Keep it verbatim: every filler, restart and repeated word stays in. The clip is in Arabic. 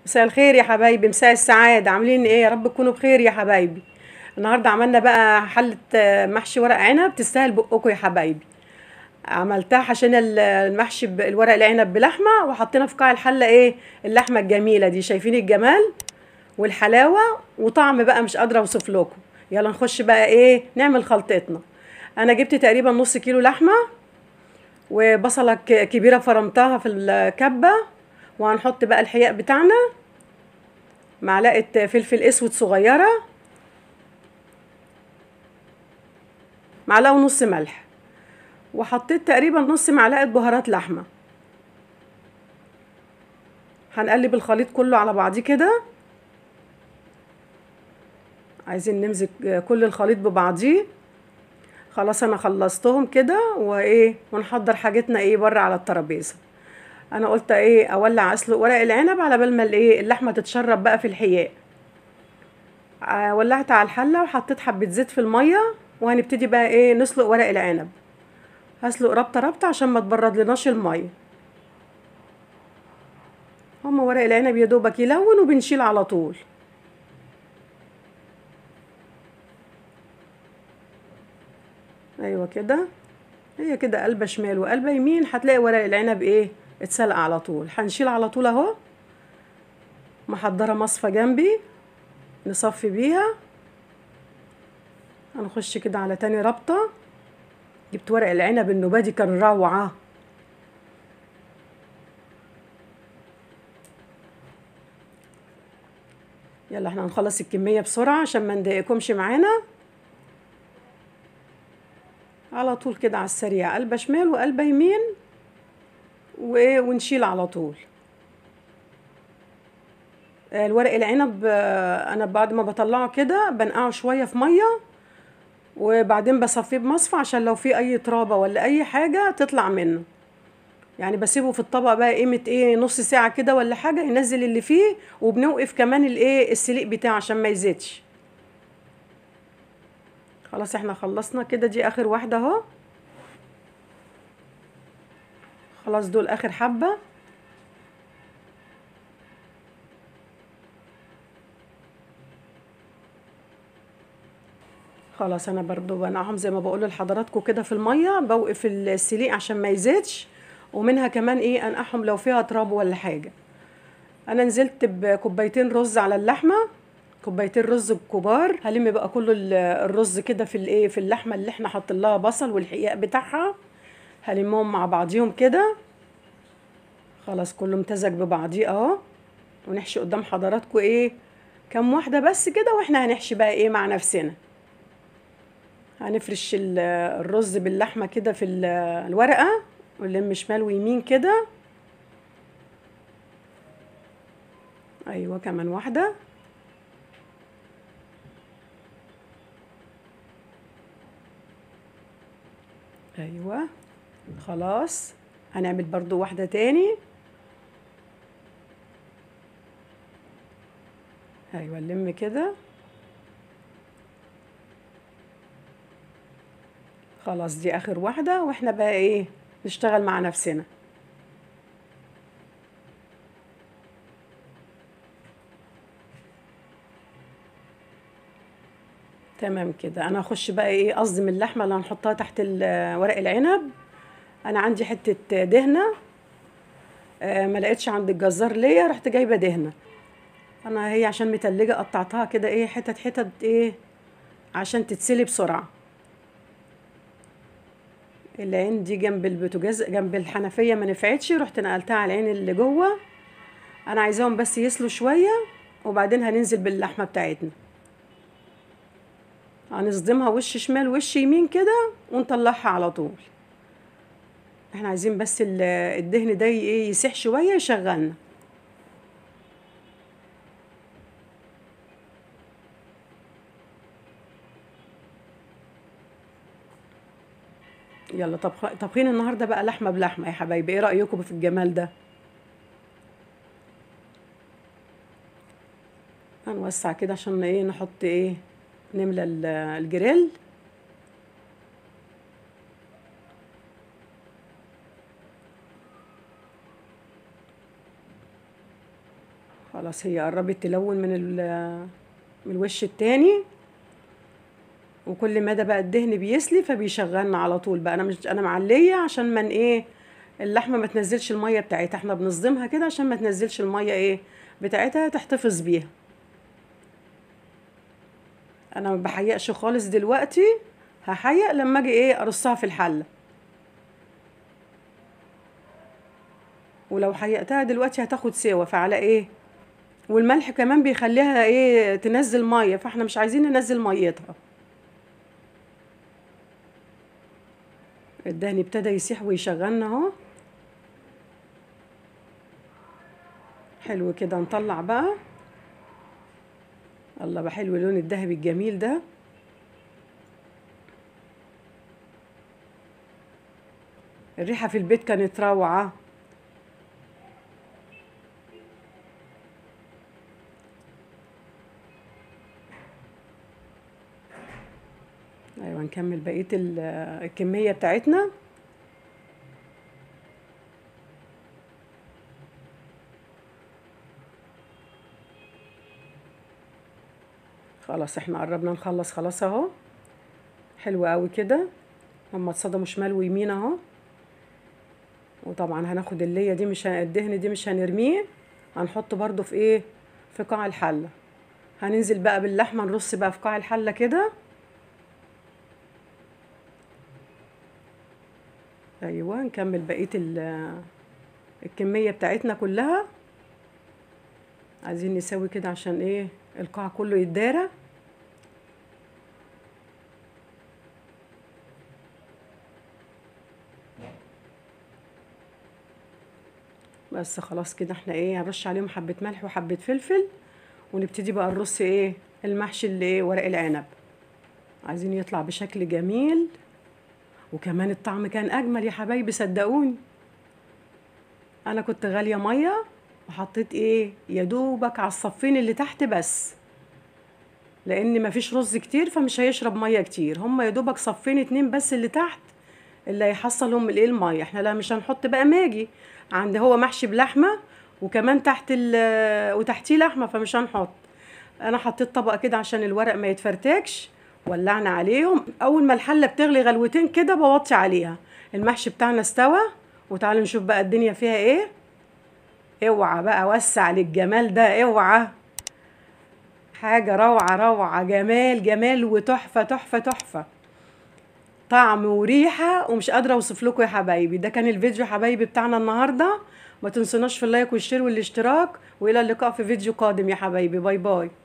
مساء الخير يا حبايبي، مساء السعادة، عاملين ايه؟ يا رب تكونوا بخير يا حبايبي. النهارده عملنا بقى حلة آه، محشي ورق عنب تستاهل بقكم يا حبايبي. عملتها عشان ال- المحشي ب- الورق العنب بلحمة، وحطينا في قاع الحلة ايه؟ اللحمة الجميلة دي، شايفين الجمال والحلاوة وطعم بقى مش قادرة اوصف لكم. يلا نخش بقى ايه نعمل خلطتنا. انا جبت تقريبا نص كيلو لحمة، وبصلة ك- كبيرة فرمتها في الكبة، وهنحط بقى الحياء بتاعنا، معلقة فلفل اسود صغيرة، معلقة ونص ملح، وحطيت تقريبا نص معلقة بهارات لحمة. هنقلب الخليط كله على بعضيه كده. عايزين نمزج كل الخليط ببعضيه. خلاص انا خلصتهم كده، وايه ونحضر حاجتنا ايه بره على الترابيزه. انا قلت ايه اولع اسلق ورق العنب على بال ما الايه اللحمه تتشرب بقى في الحياء. آه، ولعت على الحله وحطيت حبه زيت في الميه، وهنبتدي بقى ايه نسلق ورق العنب. هسلق ربطه ربطه عشان ما تبرد لناش الميه. هما ورق العنب يا دوبك يلون وبنشيل على طول. ايوه كده. هي كده قلبه شمال وقلبه يمين، هتلاقي ورق العنب ايه اتسلق على طول. هنشيل على طول اهو. محضره مصفى جنبي نصفي بيها. هنخش كده على تاني ربطه. جبت ورق العنب النوبادي كان روعه. يلا احنا هنخلص الكميه بسرعه عشان ما نضايقكمش معانا. على طول كده على السريع، قلبه شمال وقلبه يمين، وايه ونشيل على طول. آه، الورق العنب آه، انا بعد ما بطلعه كده بنقعه شويه في ميه، وبعدين بصفيه بمصفى عشان لو في اي ترابه ولا اي حاجه تطلع منه. يعني بسيبه في الطبق بقى قيمه ايه نص ساعه كده ولا حاجه ينزل اللي فيه، وبنوقف كمان الايه السليق بتاعه عشان ما يزيدش. خلاص احنا خلصنا كده، دي اخر واحده اهو. خلاص دول اخر حبه. خلاص انا برضو بنقعهم زي ما بقول لحضراتكم كده في الميه، بوقف السليق عشان ما يزيدش، ومنها كمان ايه انقعهم لو فيها تراب ولا حاجه. انا نزلت بكوبايتين رز على اللحمه، كوبايتين رز كبار. هلم بقى كل ال- الرز كده في الايه في اللحمه اللي احنا حاطين لها بصل والحقيق بتاعها. هلمهم مع بعضيهم كده. خلاص كله امتزج ببعضيه اهو. ونحشي قدام حضراتكم ايه كام واحده بس كده، واحنا هنحشي بقى ايه مع نفسنا. هنفرش ال- الرز باللحمه كده في ال- الورقه، ونلم شمال ويمين كده. ايوه كمان واحده. ايوه. خلاص هنعمل برضو واحده تاني. ايوه نلم كده. خلاص دي اخر واحده، واحنا بقى ايه نشتغل مع نفسنا. تمام كده. انا هخش بقى ايه اصدم اللحمه اللي هنحطها تحت ال- ورق العنب. انا عندي حته دهنه، آه، ما لقيتش عند الجزار ليا، رحت جايبه دهنه. انا هي عشان متلجه قطعتها كده ايه حتت حتت ايه عشان تتسلي بسرعه. العين دي جنب البوتاجاز جنب الحنفيه ما نفعتش، رحت نقلتها على العين اللي جوه. انا عايزاهم بس يسلوا شويه، وبعدين هننزل باللحمه بتاعتنا. هنصدمها وش شمال وش يمين كده ونطلعها على طول. احنا عايزين بس ال- الدهن ده ايه يسيح شويه يشغلنا. يلا طبخ طبخين النهارده بقى لحمه بلحمه يا حبايبي، ايه رايكم في الجمال ده؟ هنوسع كده عشان ايه نحط ايه نملى ال- الجريل. خلاص هي قربت تلون من ال- من الوش التاني، وكل مدى بقى الدهن بيسلي فبيشغلنا على طول بقى. انا مش انا معليه عشان من ايه اللحمه ما تنزلش الميه بتاعتها، احنا بنصدمها كده عشان ما تنزلش الميه ايه بتاعتها، تحتفظ بيها. انا ما بحيقش خالص دلوقتي، هحيق لما اجي ايه ارصها في الحله. ولو حيقتها دلوقتي هتاخد سوا، فعلى ايه. والملح كمان بيخليها ايه تنزل ميه، فاحنا مش عايزين ننزل ميتها. الدهن ابتدى يسيح ويشغلنا اهو. حلو كده، نطلع بقى. الله بقى حلو اللون الذهبي الجميل ده. الريحه في البيت كانت روعه. ايوه نكمل بقيه ال- الكميه بتاعتنا. خلاص احنا قربنا نخلص خلاص اهو. حلو قوي كده، هما اتصدموا شمال ويمين اهو. وطبعا هناخد الليه دي، مش ه- الدهن دي مش هنرميه، هنحطه برضو في ايه في قاع الحله. هننزل بقى باللحمه، نرص بقى في قاع الحله كده. ايوه نكمل بقيه ال- الكميه بتاعتنا كلها. عايزين نسوي كده عشان ايه القاع كله يتدارى. بس خلاص كده احنا ايه هنرش عليهم حبه ملح وحبه فلفل، ونبتدي بقى نرص ايه المحشي اللي ايه ورق العنب. عايزين يطلع بشكل جميل، وكمان الطعم كان اجمل يا حبايبي صدقوني. انا كنت غاليه ميه وحطيت ايه يا دوبك على الصفين اللي تحت بس، لان مفيش رز كتير فمش هيشرب ميه كتير. هم يا دوبك صفين اتنين بس اللي تحت اللي هيحصلهم الايه الميه. احنا لا مش هنحط بقى ماجي، عند هو محشي بلحمه وكمان تحت ال وتحتيه لحمه فمش هنحط. انا حطيت طبق كده عشان الورق ما يتفرتكش. ولعنا عليهم، اول ما الحله بتغلي غلوتين كده بوطي عليها. المحشي بتاعنا استوى، وتعالوا نشوف بقى الدنيا فيها ايه. اوعى بقى وسع للجمال ده، اوعى. حاجه روعه روعه، جمال جمال وتحفه تحفه تحفه، طعم وريحه ومش قادره اوصف لكم يا حبايبي. ده كان الفيديو حبايبي بتاعنا النهارده. ما تنسوناش في اللايك والشير والاشتراك، والى اللقاء في فيديو قادم يا حبايبي. باي باي.